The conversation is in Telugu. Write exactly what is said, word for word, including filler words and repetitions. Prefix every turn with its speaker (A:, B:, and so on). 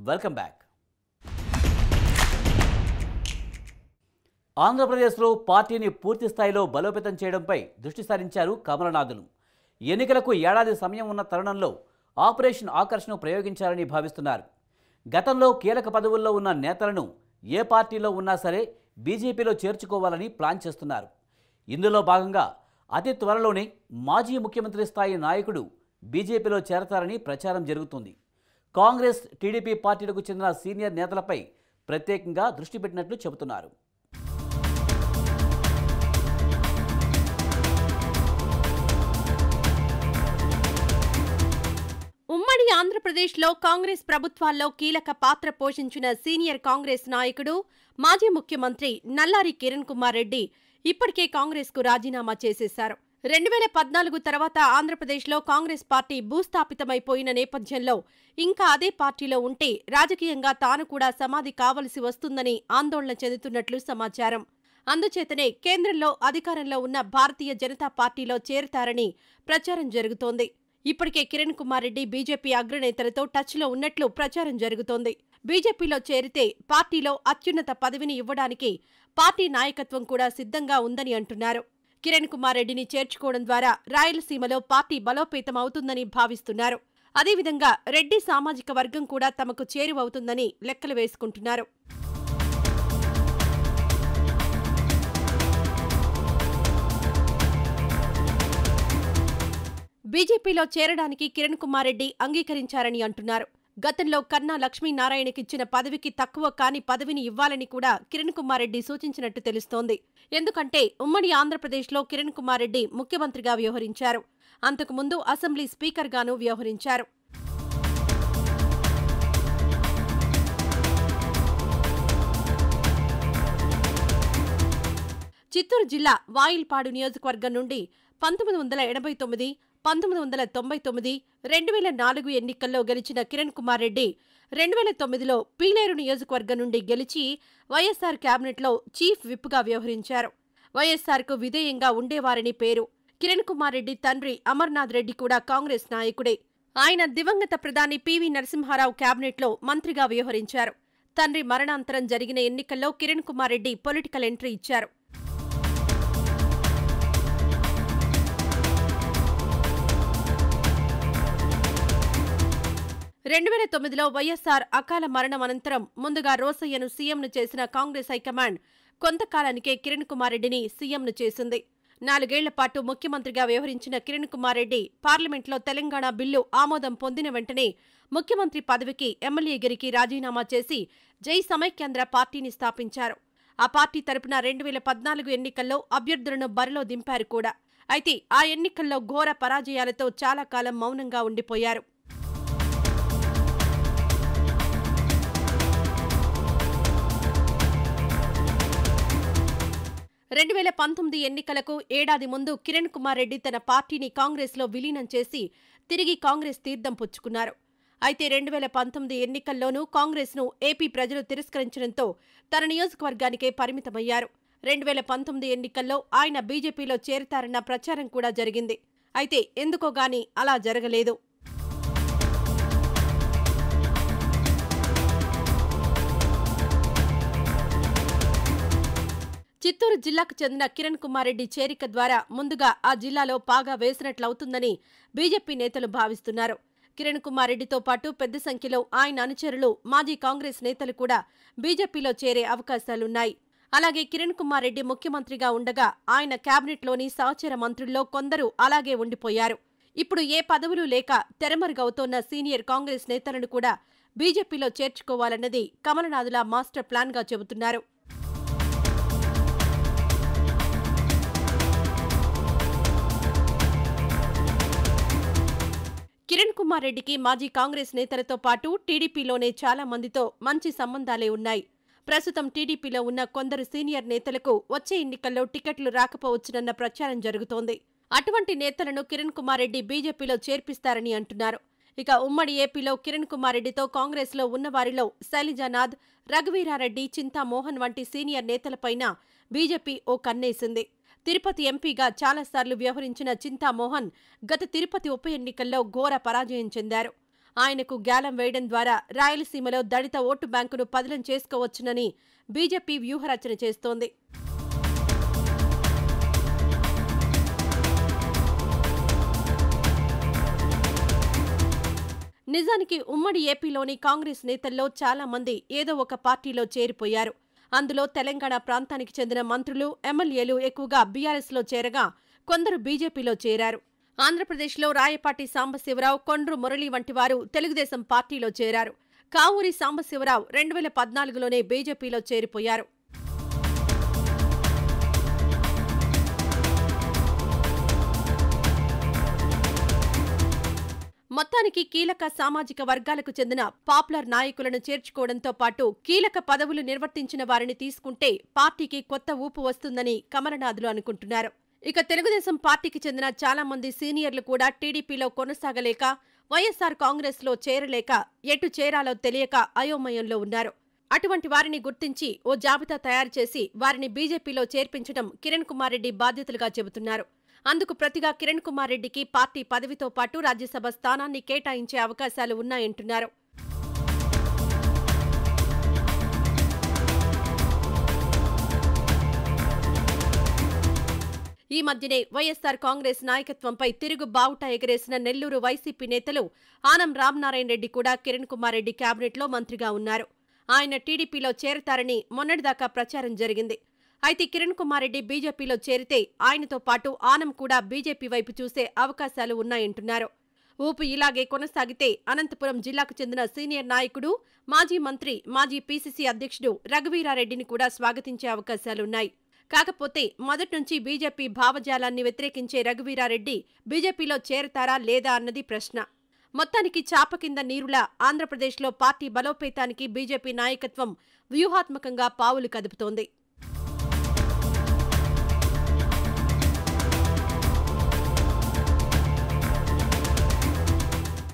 A: Welcome back. ఆంధ్రప్రదేశ్లో పార్టీని పూర్తి స్థాయిలో బలోపేతం చేయడంపై దృష్టి సారించారు కమలనాథులు. ఎన్నికలకు ఏడాది సమయం ఉన్న తరుణంలో ఆపరేషన్ ఆకర్షణ ప్రయోగించాలని భావిస్తున్నారు. గతంలో కీలక పదవుల్లో ఉన్న నేతలను ఏ పార్టీలో ఉన్నా సరే బీజేపీలో చేర్చుకోవాలని ప్లాన్ చేస్తున్నారు. ఇందులో భాగంగా అతి త్వరలోనే మాజీ ముఖ్యమంత్రి స్థాయి నాయకుడు బీజేపీలో చేరతారని ప్రచారం జరుగుతుంది. కాంగ్రెస్, టీడీపీ పార్టీలకు చెందిన సీనియర్ నేతలపై ప్రత్యేకంగా దృష్టి పెట్టినట్లు చెబుతున్నారు.
B: ఉమ్మడి ఆంధ్రప్రదేశ్లో కాంగ్రెస్ ప్రభుత్వాల్లో కీలక పాత్ర పోషించిన సీనియర్ కాంగ్రెస్ నాయకుడు, మాజీ ముఖ్యమంత్రి నల్లారి కిరణ్ కుమార్ రెడ్డి ఇప్పటికే కాంగ్రెస్కు రాజీనామా చేసేశారు. రెండు వేల పద్నాలుగు తర్వాత ఆంధ్రప్రదేశ్లో కాంగ్రెస్ పార్టీ భూస్థాపితమైపోయిన నేపథ్యంలో ఇంకా అదే పార్టీలో ఉంటే రాజకీయంగా తాను కూడా సమాధి కావలసి వస్తుందని ఆందోళన చెందుతున్నట్లు సమాచారం. అందుచేతనే కేంద్రంలో అధికారంలో ఉన్న భారతీయ జనతా పార్టీలో చేరతారని ప్రచారం జరుగుతోంది. ఇప్పటికే కిరణ్ కుమార్ రెడ్డి బీజేపీ అగ్రనేతలతో టచ్లో ఉన్నట్లు ప్రచారం జరుగుతోంది. బీజేపీలో చేరితే పార్టీలో అత్యున్నత పదవిని ఇవ్వడానికి పార్టీ నాయకత్వం కూడా సిద్ధంగా ఉందని అంటున్నారు. కిరణ్ కుమార్ రెడ్డిని చేర్చుకోవడం ద్వారా రాయలసీమలో పార్టీ బలోపేతం అవుతుందని భావిస్తున్నారు. అదేవిధంగా రెడ్డి సామాజిక వర్గం కూడా తమకు చేరువవుతుందని లెక్కలు వేసుకుంటున్నారు. బీజేపీలో చేరడానికి కిరణ్ కుమార్ రెడ్డి అంగీకరించారని అంటున్నారు. గతంలో కన్నా లక్ష్మీనారాయణకిచ్చిన పదవికి తక్కువ కాని పదవిని ఇవ్వాలని కూడా కిరణ్ కుమార్ రెడ్డి సూచించినట్టు తెలుస్తోంది. ఎందుకంటే ఉమ్మడి ఆంధ్రప్రదేశ్లో కిరణ్ కుమార్ రెడ్డి ముఖ్యమంత్రిగా వ్యవహరించారు. అంతకుముందు అసెంబ్లీ స్పీకర్గానూ వ్యవహరించారు. చిత్తూరు జిల్లా వాయిల్పాడు నియోజకవర్గం నుండి పంతొమ్మిది వందల ఎనభై తొమ్మిది, పంతొమ్మిది వందల తొంభై తొమ్మిది, రెండు వేల నాలుగు ఎన్నికల్లో గెలిచిన కిరణ్ కుమార్ రెడ్డి రెండు వేల తొమ్మిదిలో పీలేరు నియోజకవర్గం నుండి గెలిచి వైఎస్సార్ క్యాబినెట్లో చీఫ్ విప్గా వ్యవహరించారు. వైఎస్సార్కు విధేయంగా ఉండేవారని పేరు. కిరణ్ కుమార్ రెడ్డి తండ్రి అమర్నాథ్ రెడ్డి కూడా కాంగ్రెస్ నాయకుడే. ఆయన దివంగత ప్రధాని పివి నరసింహారావు క్యాబినెట్లో మంత్రిగా వ్యవహరించారు. తండ్రి మరణాంతరం జరిగిన ఎన్నికల్లో కిరణ్ కుమార్ రెడ్డి పొలిటికల్ ఎంట్రీ ఇచ్చారు. రెండు వేల తొమ్మిదిలో వైఎస్సార్ అకాల మరణం అనంతరం ముందుగా రోసయ్యను సీఎంను చేసిన కాంగ్రెస్ హైకమాండ్ కొంతకాలానికే కిరణ్ కుమార్ రెడ్డిని సీఎంను చేసింది. నాలుగేళ్ల పాటు ముఖ్యమంత్రిగా వ్యవహరించిన కిరణ్ కుమార్ రెడ్డి పార్లమెంట్లో తెలంగాణ బిల్లు ఆమోదం పొందిన వెంటనే ముఖ్యమంత్రి పదవికి ఎమ్మెల్యేగిరికి రాజీనామా చేసి జై సమైక్యాంధ్ర పార్టీని స్థాపించారు. ఆ పార్టీ తరపున రెండు వేల పద్నాలుగు ఎన్నికల్లో అభ్యర్థులను బరిలో దింపారు కూడా. అయితే ఆ ఎన్నికల్లో ఘోర పరాజయాలతో చాలా కాలం మౌనంగా ఉండిపోయారు. రెండు వేల పంతొమ్మిది ఎన్నికలకు ఏడాది ముందు కిరణ్ కుమార్ రెడ్డి తన పార్టీని కాంగ్రెస్లో విలీనం చేసి తిరిగి కాంగ్రెస్ తీర్థం పుచ్చుకున్నారు. అయితే రెండు వేల పంతొమ్మిది ఎన్నికల్లోనూ కాంగ్రెస్ను ఏపీ ప్రజలు తిరస్కరించడంతో తన నియోజకవర్గానికే పరిమితమయ్యారు. రెండు వేల పంతొమ్మిది ఎన్నికల్లో ఆయన బీజేపీలో చేరతారన్న ప్రచారం కూడా జరిగింది. అయితే ఎందుకోగాని అలా జరగలేదు. చిత్తూరు జిల్లాకు చెందిన కిరణ్ కుమార్ రెడ్డి చేరిక ద్వారా ముందుగా ఆ జిల్లాలో పాగా వేసినట్లవుతుందని బీజేపీ నేతలు భావిస్తున్నారు. కిరణ్ కుమార్ రెడ్డితో పాటు పెద్ద సంఖ్యలో ఆయన అనుచరులు, మాజీ కాంగ్రెస్ నేతలు కూడా బీజేపీలో చేరే అవకాశాలున్నాయి. అలాగే కిరణ్ కుమార్ రెడ్డి ముఖ్యమంత్రిగా ఉండగా ఆయన క్యాబినెట్లోని సహచర మంత్రుల్లో కొందరు అలాగే ఉండిపోయారు. ఇప్పుడు ఏ పదవులు లేక తెరమరుగవుతోన్న సీనియర్ కాంగ్రెస్ నేతలను కూడా బీజేపీలో చేర్చుకోవాలన్నది కమలనాథుల మాస్టర్ ప్లాన్గా చెబుతున్నారు. కిరణ్ కుమార్ రెడ్డికి మాజీ కాంగ్రెస్ నేతలతో పాటు టీడీపీలోనే చాలా మందితో మంచి సంబంధాలే ఉన్నాయి. ప్రస్తుతం టీడీపీలో ఉన్న కొందరు సీనియర్ నేతలకు వచ్చే ఎన్నికల్లో టికెట్లు రాకపోవచ్చునన్న ప్రచారం జరుగుతోంది. అటువంటి నేతలను కిరణ్ కుమార్ రెడ్డి బీజేపీలో చేర్పిస్తారని అంటున్నారు. ఇక ఉమ్మడి ఏపీలో కిరణ్ కుమార్ రెడ్డితో కాంగ్రెస్లో ఉన్నవారిలో శైలజానాథ్, రఘువీరారెడ్డి, చింతామోహన్ వంటి సీనియర్ నేతలపైన బీజేపీ ఓ కన్నేసింది. తిరుపతి ఎంపీగా చాలాసార్లు వ్యవహరించిన చింతామోహన్ గత తిరుపతి ఉప ఎన్నికల్లో ఘోర పరాజయం చెందారు. ఆయనకు గ్యాలం వేయడం ద్వారా రాయలసీమలో దళిత ఓటు బ్యాంకును పదిలం చేసుకోవచ్చునని బీజేపీ వ్యూహరచన చేస్తోంది. నిజానికి ఉమ్మడి ఏపీలోని కాంగ్రెస్ నేతల్లో చాలా మంది ఏదో ఒక పార్టీలో చేరిపోయారు. అందులో తెలంగాణ ప్రాంతానికి చెందిన మంత్రులు, ఎమ్మెల్యేలు ఎక్కువగా బీఆర్ఎస్లో చేరగా కొందరు బీజేపీలో చేరారు. ఆంధ్రప్రదేశ్లో రాయపాటి సాంబశివరావు, కొండ్రు మురళి వంటి వారు తెలుగుదేశం పార్టీలో చేరారు. కావూరి సాంబశివరావు రెండు వేల పద్నాలుగులోనే బీజేపీలో చేరిపోయారు. మొత్తానికి కీలక సామాజిక వర్గాలకు చెందిన పాపులర్ నాయకులను చేర్చుకోవడంతో పాటు కీలక పదవులు నిర్వర్తించిన వారిని తీసుకుంటే పార్టీకి కొత్త ఊపు వస్తుందని కమలనాథులు అనుకుంటున్నారు. ఇక తెలుగుదేశం పార్టీకి చెందిన చాలా మంది సీనియర్లు కూడా టీడీపీలో కొనసాగలేక, వైఎస్సార్ కాంగ్రెస్లో చేరలేక, ఎటు చేరాలో తెలియక అయోమయంలో ఉన్నారు. అటువంటి వారిని గుర్తించి ఓ జాబితా తయారు చేసి వారిని బీజేపీలో చేర్పించడం కిరణ్ కుమార్ రెడ్డి బాధ్యతలుగా చెబుతున్నారు. అందుకు ప్రతిగా కిరణ్ కుమార్ రెడ్డికి పార్టీ పదవితో పాటు రాజ్యసభ స్థానాన్ని కేటాయించే అవకాశాలు ఉన్నాయంటున్నారు. ఈ మధ్యనే వైఎస్సార్ కాంగ్రెస్ నాయకత్వంపై తిరుగు బావుట ఎగరేసిన నెల్లూరు వైసీపీ నేతలు ఆనం రామనారాయణ రెడ్డి కూడా కిరణ్ కుమార్ రెడ్డి కేబినెట్లో మంత్రిగా ఉన్నారు. ఆయన టీడీపీలో చేరతారని మొన్నటిదాకా ప్రచారం జరిగింది. అయితే కిరణ్ కుమార్ రెడ్డి బీజేపీలో చేరితే ఆయనతో పాటు ఆనం కూడా బీజేపీ వైపు చూసే అవకాశాలు ఉన్నాయంటున్నారు. ఊపు ఇలాగే కొనసాగితే అనంతపురం జిల్లాకు చెందిన సీనియర్ నాయకుడు, మాజీ మంత్రి, మాజీ పీసీసీ అధ్యక్షుడు రఘువీరారెడ్డిని కూడా స్వాగతించే అవకాశాలున్నాయి. కాకపోతే మొదట్నుంచి బీజేపీ భావజాలాన్ని వ్యతిరేకించే రఘువీరారెడ్డి బీజేపీలో చేరతారా లేదా అన్నది ప్రశ్న. మొత్తానికి చాప కింద నీరులా ఆంధ్రప్రదేశ్లో పార్టీ బలోపేతానికి బీజేపీ నాయకత్వం వ్యూహాత్మకంగా పావులు కదుపుతోంది.